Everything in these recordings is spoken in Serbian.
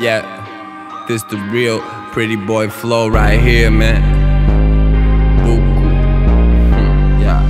Yeah, this the real pretty boy flow right here, man. Buku. Yeah.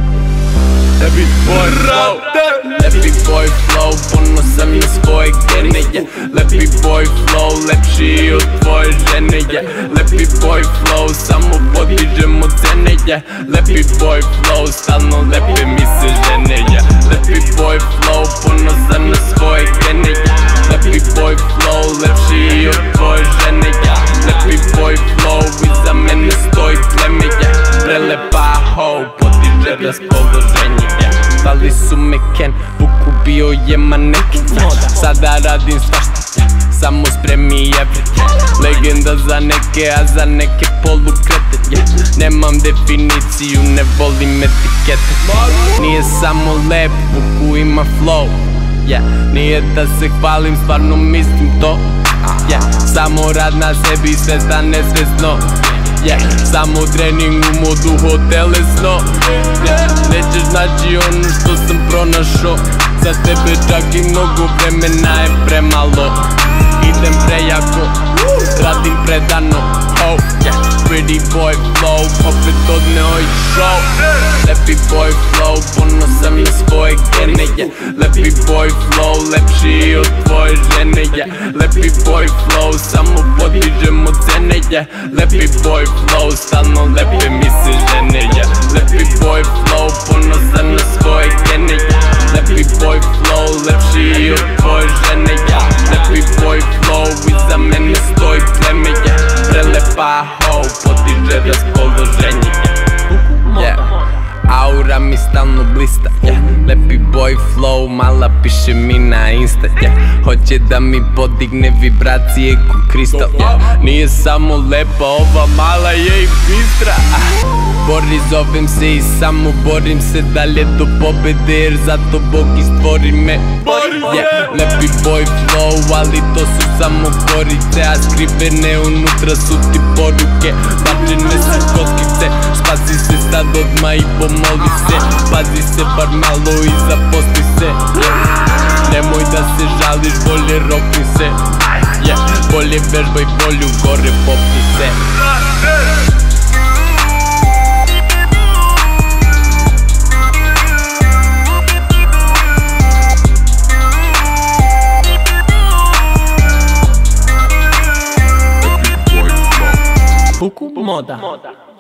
Lepi boy flow, lepi boy flow, ponosan na svoje gene, yeah. Lepi boy flow, lepši od tvoje žene, yeah. Lepi boy flow, samo podižemo cene, yeah. Lepi boy flow, stalno lepe mi se žene, yeah. Lepi boy flow, ponosan na svoje gene, yeah. Lepi boy flow, lepši od tvoje žene, yeah. Lepi boy flow, iza mene stoji pleme, yeah. Prelepa ho, podiže raspoloženje, yeah. Zvali su me Ken, Buku bio je maneken, yeah. Sada radim svašta, yeah. Samo spremi everything. Legenda za neke, a za neke polukrete, yeah. Nemam definiciju, ne volim etikete. Nije samo lep, Buku ima flow, yeah. Nije da se hvalim, stvarno mislim to, yeah. Samo rad na sebi, svestan nesvesno, yeah. Samo trening u modu hotelesno, yeah. Nećeš naći ono što sam pronašao. Za tebe čak i mnogo vremena je premalo. Idem prejako, radim predano, oh, yeah. Pretty boy flow, opet odneo i show. Lepi boy flow, ponosan na svoje gene, yeah. Lepi boy flow, lepši od tvoje žene, yeah. Lepi boy flow, samo podižemo cene, yeah. Lepi boy flow, stalno lepe mi se žene, yeah. Lepi boy flow, ponosan na svoje gene, yeah. Lepi boy flow, lepši od tvoje žene, yeah. Lepi boy flow, iza mene stoji pleme, yeah. Prelepa ho, podiže raspoloženje, yeah. Aura mi stalno blista, yeah. Lepi boy flow, mala piše mi na Insta, yeah. Hoće da mi podigne vibracije ko kristal, yeah. Nije samo lepa, ova mala je i bistra, Bori zovem se i samo borim se dalje do pobede, jer zato Bog i stvori me, yeah. Lepi boy flow, ali to su samo korice, a skrivene unutra su ti poruke. Bačene su kockice, spasi se sad odmah i pomoli se. Pazi se bar malo i zaposli se, yeah. Nemoj da se žališ, bolje rokni se, yeah. Bolje vežbaj bolju, gore popni se. Buku moda.